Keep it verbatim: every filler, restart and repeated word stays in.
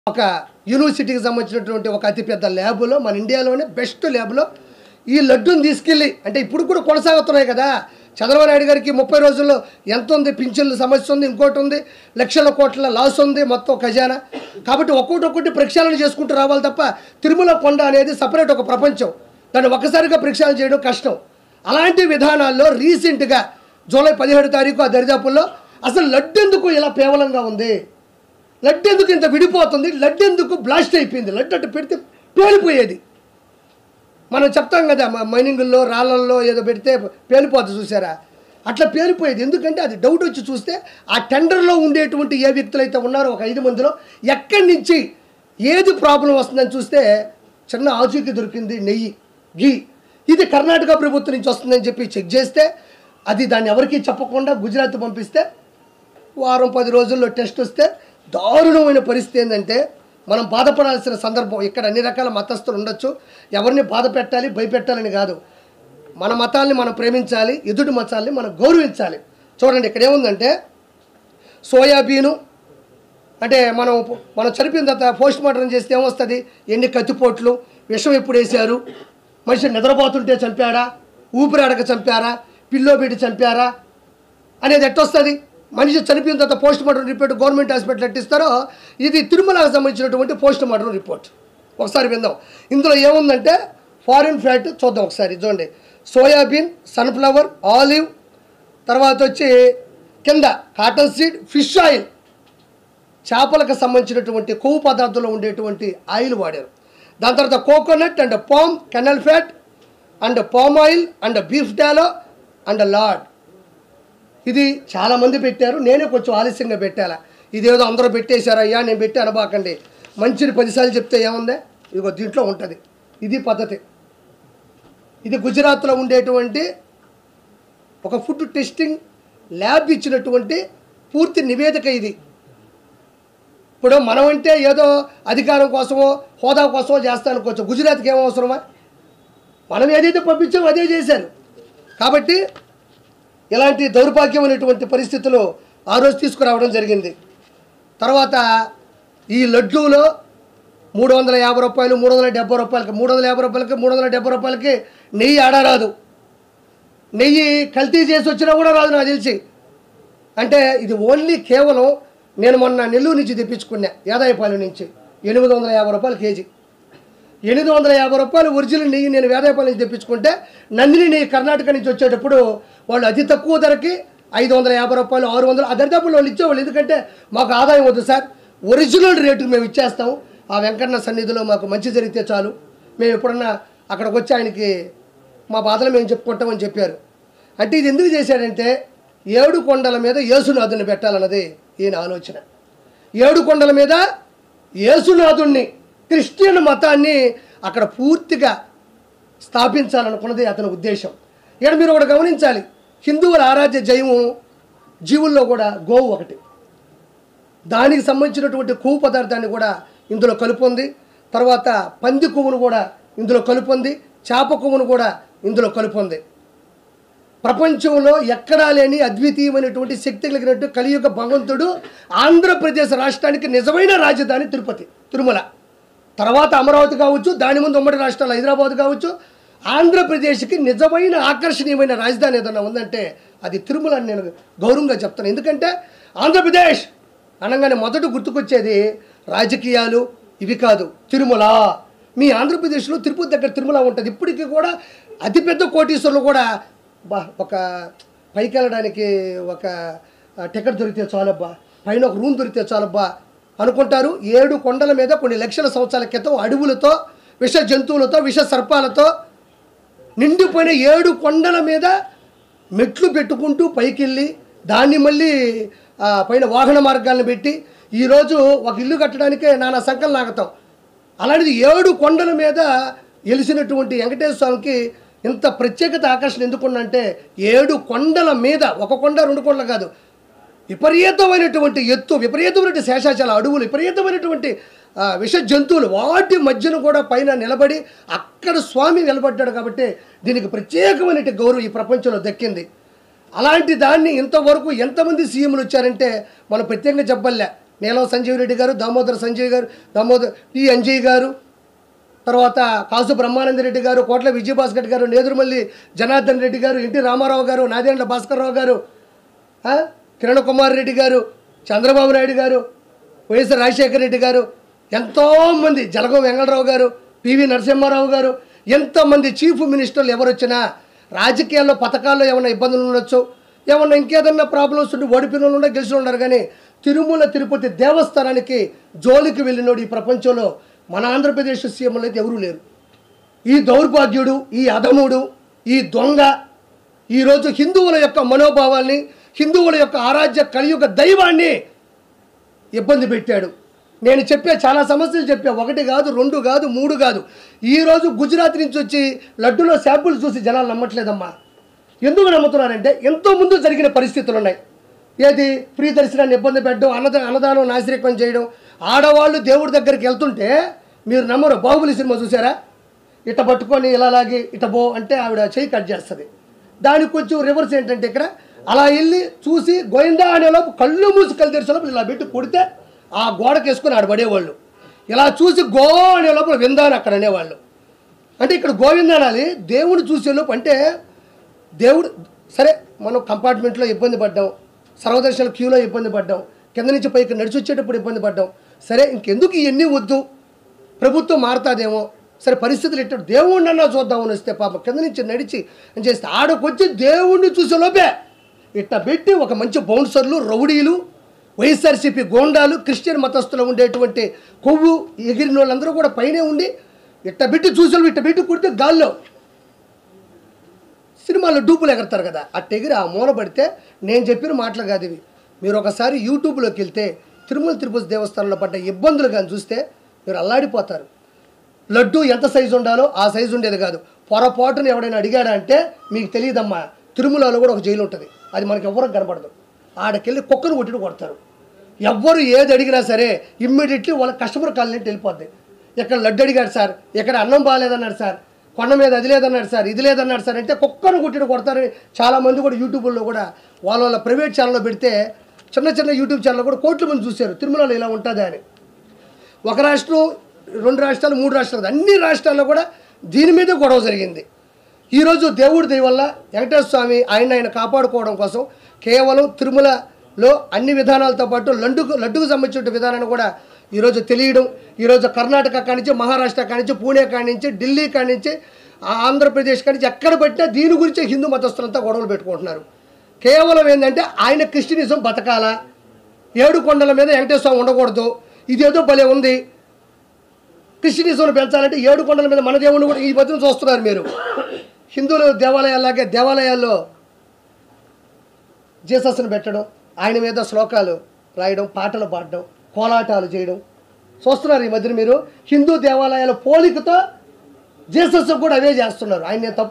ఒక యూనివర్సిటీకి సంబంధించినటువంటి ఒక అతిపెద్ద ల్యాబ్లో మన ఇండియాలోనే బెస్ట్ ల్యాబ్లో ఈ లడ్డూని తీసుకెళ్ళి అంటే ఇప్పుడు కూడా కొనసాగుతున్నాయి కదా. చంద్రబాబు నాయుడు గారికి ముప్పై రోజుల్లో ఎంత ఉంది, పింఛన్ల సమస్య ఉంది, ఇంకోటి ఉంది, లక్షల కోట్ల లాస్ ఉంది మొత్తం ఖజానా. కాబట్టి ఒక్కొక్కటి ఒక్కటి ప్రక్షాళన చేసుకుంటూ రావాలి తప్ప తిరుమల కొండ అనేది సపరేట్ ఒక ప్రపంచం, దాన్ని ఒక్కసారిగా ప్రక్షాళన చేయడం కష్టం. అలాంటి విధానాల్లో రీసెంట్గా జూలై పదిహేడు తారీఖు ఆ దరిదాపుల్లో అసలు లడ్డు ఎందుకు ఇలా పేవలంగా ఉంది, లడ్డు ఎందుకు ఇంత విడిపోతుంది, లడ్డు ఎందుకు బ్లాస్ట్ అయిపోయింది, లడ్డు అట్టు పెడితే పేలిపోయేది. మనం చెప్తాం కదా మైనింగుల్లో రాళ్ళల్లో ఏదో పెడితే పేలిపోతుంది చూసారా, అట్లా పేలిపోయేది. ఎందుకంటే అది డౌట్ వచ్చి చూస్తే ఆ టెండర్లో ఉండేటువంటి ఏ వ్యక్తులు అయితే ఉన్నారో ఒక ఐదు మందిలో ఎక్కడి నుంచి ఏది ప్రాబ్లం వస్తుందని చూస్తే చిన్న ఆచూకీ దొరికింది, నెయ్యి గీ. ఇది కర్ణాటక ప్రభుత్వం నుంచి వస్తుందని చెప్పి చెక్ చేస్తే అది దాన్ని ఎవరికీ చెప్పకుండా గుజరాత్ పంపిస్తే వారం పది రోజుల్లో టెస్ట్ వస్తే దారుణమైన పరిస్థితి ఏంటంటే మనం బాధపడాల్సిన సందర్భం. ఇక్కడ అన్ని రకాల మతస్థులు ఉండొచ్చు, ఎవరిని బాధ పెట్టాలి భయపెట్టాలని కాదు, మన మతాల్ని మనం ప్రేమించాలి, ఎదుటి మతాల్ని మనం గౌరవించాలి. చూడండి ఇక్కడ ఏముందంటే సోయాబీను అంటే మనం మనం చనిపోయిన తర్వాత పోస్ట్ మార్టం చేస్తే ఏమొస్తుంది, ఎన్ని కత్తిపోట్లు, విషం ఎప్పుడు వేశారు, మనిషి నిద్రపోతుంటే చంపాడా, ఊపిరాడక చంపారా, పిల్లో పెట్టి చంపారా అనేది ఎట్టొస్తుంది. మనిషి చనిపోయిన తర్వాత post mortem report government hospital ఎట్టిస్తారో ఇది తిరుమలకు సంబంధించినటువంటి పోస్ట్ మార్టం రిపోర్ట్. ఒకసారి విందాం. ఇందులో ఏముందంటే ఫారిన్ ఫ్యాట్ చూద్దాం ఒకసారి. చూడండి, సోయాబీన్, సన్ఫ్లవర్, ఆలివ్, తర్వాత వచ్చి కింద కాటన్ సీడ్, ఫిష్ ఆయిల్, చేపలకు సంబంధించినటువంటి కొవ్వు పదార్థంలో ఉండేటువంటి ఆయిల్ వాడారు. దాని తర్వాత coconut and palm kernel fat and palm oil and beef tallow and lard. ఇది చాలామంది పెట్టారు, నేనే కొంచెం ఆలస్యంగా పెట్టాలా. ఇదేదో అందరూ పెట్టేశారు అయ్యా నేను పెట్టి అనబాకండి, మంచిని పదిసార్లు చెప్తే ఏముంది, ఇదిగో దీంట్లో ఉంటుంది. ఇది పద్ధతి. ఇది గుజరాత్లో ఉండేటువంటి ఒక ఫుడ్ టెస్టింగ్ ల్యాబ్ ఇచ్చినటువంటి పూర్తి నివేదిక ఇది. ఇప్పుడు మనం అంటే ఏదో అధికారం కోసమో హోదా కోసమో చేస్తానుకోవచ్చు, గుజరాత్కి ఏమో అవసరమా, మనం ఏదైతే పంపించామో అదే చేశారు. కాబట్టి ఇలాంటి దౌర్భాగ్యమైనటువంటి పరిస్థితులు ఆ రోజు తీసుకురావడం జరిగింది. తర్వాత ఈ లడ్డూలో మూడు వందల యాభై రూపాయలు మూడు వందల డెబ్బై రూపాయలకి మూడు వందల యాభై రూపాయలకి మూడు వందల డెబ్బై రూపాయలకి నెయ్యి ఆడరాదు. నెయ్యి కల్తీ చేసి వచ్చినా కూడా రాదు నాకు తెలిసి. అంటే ఇది ఓన్లీ కేవలం నేను మొన్న నెల్లూరు నుంచి తెప్పించుకున్నా, యాదాయపాలెం నుంచి, ఎనిమిది వందల యాభై రూపాయలు కేజీ. ఎనిమిది వందల యాభై రూపాయలు ఒరిజినల్ నెయ్యి నేను వేదాయపాలెం నుంచి తెప్పించుకుంటే నందిని నెయ్యి కర్ణాటక నుంచి వచ్చేటప్పుడు వాళ్ళు అతి తక్కువ ధరకి ఐదు వందల యాభై రూపాయలు ఆరు వందలు ఆ దరిదాపుల్లో వాళ్ళు ఇచ్చేవాళ్ళు. ఎందుకంటే మాకు ఆదాయం వద్దు సార్, ఒరిజినల్ రేటుకి మేము ఇచ్చేస్తాం, ఆ వెంకన్న సన్నిధిలో మాకు మంచి జరిగితే చాలు, మేము ఎప్పుడన్నా అక్కడికి వచ్చి ఆయనకి మా బాధలు మేము చెప్పుకుంటామని చెప్పారు. అంటే ఇది ఎందుకు చేశాడంటే ఏడు కొండల మీద యేసునాథుని పెట్టాలన్నది ఈయన ఆలోచన. ఏడు కొండల మీద యేసునాథుణ్ణి, క్రిస్టియన్ మతాన్ని అక్కడ పూర్తిగా స్థాపించాలనుకున్నది అతని ఉద్దేశం. ఇక్కడ మీరు ఒకటి గమనించాలి, హిందువుల ఆరాధ్య జైవము జీవుల్లో కూడా గోవు ఒకటి. దానికి సంబంధించినటువంటి కొవ్వు పదార్థాన్ని కూడా ఇందులో కలుపుంది. తర్వాత పంది కొవ్వును కూడా ఇందులో కలుపుంది, చేప కొవ్వును కూడా ఇందులో కలుపుంది. ప్రపంచంలో ఎక్కడా లేని అద్వితీయమైనటువంటి శక్తి కలిగినట్టు కలియుగ భగవంతుడు ఆంధ్రప్రదేశ్ రాష్ట్రానికి నిజమైన రాజధాని తిరుపతి, తిరుమల. తర్వాత అమరావతి కావచ్చు, దాని ముందు ఉమ్మడి రాష్ట్రాలు హైదరాబాద్ కావచ్చు, ఆంధ్రప్రదేశ్కి నిజమైన ఆకర్షణీయమైన రాజధాని ఏదన్నా ఉందంటే అది తిరుమల అని నేను గౌరవంగా చెప్తాను. ఎందుకంటే ఆంధ్రప్రదేశ్ అనగానే మొదట గుర్తుకొచ్చేది రాజకీయాలు ఇవి కాదు, తిరుమల. మీ ఆంధ్రప్రదేశ్లో తిరుపతి దగ్గర తిరుమల ఉంటుంది. ఇప్పటికీ కూడా అతిపెద్ద కోటీశ్వరులు కూడా బా ఒక పైకి వెళ్ళడానికి ఒక టికెట్ దొరికితే చాలబ్బా, పైన ఒక రూమ్ దొరికితే చాలబ్బా అనుకుంటారు. ఏడు కొండల మీద కొన్ని లక్షల సంవత్సరాల క్రితం అడవులతో, విష జంతువులతో, విష సర్పాలతో నిండిపోయిన ఏడు కొండల మీద మెట్లు పెట్టుకుంటూ పైకి వెళ్ళి దాన్ని మళ్ళీ పైన వాహన మార్గాలను పెట్టి ఈరోజు ఒక ఇల్లు కట్టడానికే నానా సంకలం నాగతాం. అలాంటిది ఏడు కొండల మీద వెలిసినటువంటి వెంకటేశ్వర స్వామికి ఇంత ప్రత్యేకత ఆకర్షణ ఎందుకున్నంటే ఏడు కొండల మీద, ఒక కొండ రెండు కొండలు కాదు, విపరీతమైనటువంటి ఎత్తు, విపరీతమైనటువంటి శేషాచల అడవులు, విపరీతమైనటువంటి విష జంతువులు, వాటి మధ్యన కూడా పైన నిలబడి అక్కడ స్వామి నిలబడ్డాడు. కాబట్టి దీనికి ప్రత్యేకమైన గౌరవం ఈ ప్రపంచంలో దక్కింది. అలాంటి దాన్ని ఇంతవరకు ఎంతమంది సీఎంలు వచ్చారంటే మనం ప్రత్యేకంగా చెప్పలే. నీలం సంజీవ్ రెడ్డి గారు, దామోదర్ సంజయ్ గారు, దామోదర్ టి అంజయ్ గారు, తర్వాత కాసు బ్రహ్మానంద రెడ్డి గారు, కోట్ల విజయభాస్కర్ గారు, నేదురుమల్లి జనార్దన్ రెడ్డి గారు, ఎన్టీ రామారావు గారు, నాదేండ్ల భాస్కర్రావు గారు, కిరణ్ కుమార్ రెడ్డి గారు, చంద్రబాబు నాయుడు గారు, వైఎస్ రాజశేఖర రెడ్డి గారు, ఎంతోమంది, జలగం వెంకటరావు గారు, పివి నరసింహారావు గారు, ఎంతమంది చీఫ్ మినిస్టర్లు ఎవరు వచ్చినా రాజకీయాల్లో పథకాల్లో ఏమైనా ఇబ్బందులు ఉండొచ్చు, ఏమన్నా ఇంకేదన్నా ప్రాబ్లమ్స్ ఉండి ఓడిపోయిన వాళ్ళు ఉండే గెలిచిన ఉన్నారు. కానీ తిరుమల తిరుపతి దేవస్థానానికి జోలికి వెళ్ళినోడు ఈ ప్రపంచంలో మన ఆంధ్రప్రదేశ్ సీఎంలు అయితే ఎవరూ లేరు. ఈ దౌర్భాగ్యుడు, ఈ అధముడు, ఈ దొంగ ఈరోజు హిందువుల యొక్క మనోభావాల్ని, హిందువుల యొక్క ఆరాధ్య కలియుగ దైవాన్ని ఇబ్బంది పెట్టాడు. నేను చెప్పే చాలా సమస్యలు చెప్పా, ఒకటి కాదు, రెండు కాదు, మూడు కాదు. ఈరోజు గుజరాత్ నుంచి వచ్చి లడ్డూలో శాంపుల్ చూసి జనాలు నమ్మట్లేదమ్మా. ఎందుకు నమ్ముతున్నారంటే ఎంతో ముందు జరిగిన పరిస్థితులు ఉన్నాయి. ఏది ఫ్రీ దర్శనాన్ని ఇబ్బంది పెట్టడం, అన్నద అన్నదానం నాశరికం చేయడం. ఆడవాళ్ళు దేవుడి దగ్గరికి వెళ్తుంటే మీరు నమ్మరు, బాహుబలి సినిమా చూసారా? ఇట పట్టుకొని ఇలా లాగి ఇట బో అంటే ఆవిడ చేయి కట్ చేస్తుంది. దానికి కొంచెం రివర్స్ ఏంటంటే ఇక్కడ అలా వెళ్ళి చూసి గోయిందా అనేలోపు కళ్ళు మూసి కళ్ళు తెరిచేలోపు ఇలా పెట్టి కొడితే ఆ గోడకి వేసుకొని ఆడ పడేవాళ్ళు. ఇలా చూసి గో అనే లోపల విందాని అక్కడ అనేవాళ్ళు. అంటే ఇక్కడ గోవింద అనాలి దేవుడు చూసేలోపు. అంటే దేవుడు సరే, మనం కంపార్ట్మెంట్లో ఇబ్బంది పడ్డాం, సర్వదర్శన క్యూలో ఇబ్బంది పడ్డాం, కింద నుంచి పైకి నడిచి వచ్చేటప్పుడు ఇబ్బంది పడ్డాం. సరే ఇంకెందుకు ఇవన్నీ వద్దు, ప్రభుత్వం మారుతుందేమో, సరే పరిస్థితులు ఇట్ట దేవుడిని అన్నా చూద్దామని వస్తే పాప కింద నుంచి నడిచి అని చేస్తే ఆడకొచ్చి దేవుడిని చూసేలోపే ఇట్ట పెట్టి ఒక మంచి బౌన్సర్లు, రౌడీలు, వైఎస్ఆర్సీపీ గోండాలు, క్రిస్టియన్ మతస్థులు ఉండేటువంటి కొవ్వు ఎగిరిన వాళ్ళందరూ కూడా పైనే ఉండి ఇట్ట పెట్టి చూసేలు ఇట్ట పెట్టి కుడితే గాల్లో సినిమాలో డూపులు ఎగరతారు కదా, అట్ట ఎగిరి ఆ మూల పడితే నేను చెప్పిన మాటలు కాదు ఇవి. మీరు ఒకసారి యూట్యూబ్లోకి వెళ్తే తిరుమల తిరుపతి దేవస్థానంలో పడ్డ ఇబ్బందులు కానీ చూస్తే మీరు అల్లాడిపోతారు. లడ్డు ఎంత సైజు ఉండాలో ఆ సైజు ఉండేది కాదు. పొరపాటును ఎవడైనా అడిగాడా అంటే మీకు తెలియదమ్మా, తిరుమలలో కూడా ఒక జైలు ఉంటుంది, అది మనకి ఎవరికి కనపడదు. ఆడకెళ్ళి కుక్కను కొట్టి కొడతారు. ఎవ్వరు ఏది అడిగినా సరే ఇమ్మీడియట్లీ వాళ్ళ కస్టమర్ కాలనీ వెళ్ళిపోద్ది. ఇక్కడ లడ్డు అడిగాడు సార్, ఇక్కడ అన్నం బాగాలేదన్నాడు సార్, కొండ మీద అది లేదన్నాడు సార్, ఇది లేదన్నాడు సార్ అంటే కుక్కను కొట్టి కొడతారని చాలామంది కూడా యూట్యూబ్లో కూడా వాళ్ళ వాళ్ళ ప్రైవేట్ ఛానల్లో పెడితే చిన్న చిన్న యూట్యూబ్ ఛానల్లో కూడా కోట్ల మంది చూశారు తిరుమలలో ఇలా ఉంటుందా అని. ఒక రాష్ట్రం, రెండు రాష్ట్రాలు, మూడు రాష్ట్రాలు, అన్ని రాష్ట్రాల్లో కూడా దీని మీద గొడవ జరిగింది. ఈరోజు దేవుడి దయ వల్ల వెంకటేశ్వర స్వామి ఆయన ఆయన కాపాడుకోవడం కోసం కేవలం తిరుమలలో అన్ని విధానాలతో పాటు లడ్డుకు లడ్డుకు సంబంధించిన విధానాన్ని కూడా ఈరోజు తెలియడం, ఈరోజు కర్ణాటక కానించి, మహారాష్ట్ర కానించి, పూణే కానించి, ఢిల్లీ కానించి, ఆంధ్రప్రదేశ్ కానించి ఎక్కడ పెట్టినా దీని గురించి హిందూ మతస్థులంతా గొడవలు పెట్టుకుంటున్నారు. కేవలం ఏంటంటే ఆయన క్రిస్టియనిజం బతకాలా, ఏడు కొండల మీద వెంకటేశ్వర స్వామి ఉండకూడదు, ఇదేదో భలే ఉంది, క్రిస్టియనిజంను పెంచాలంటే ఏడు కొండల మీద మన దేవుడిని కూడా ఈ పద్ధతిని చూస్తున్నారు మీరు. హిందువుల దేవాలయాల్లాగే దేవాలయాల్లో జీసస్ని పెట్టడం, ఆయన మీద శ్లోకాలు రాయడం, పాటలు పాడడం, కోలాటాలు చేయడం చూస్తున్నారు ఈ మధ్యన మీరు. హిందూ దేవాలయాల పోలికతో జీసస్ కూడా అవే చేస్తున్నారు. ఆయన తప్పు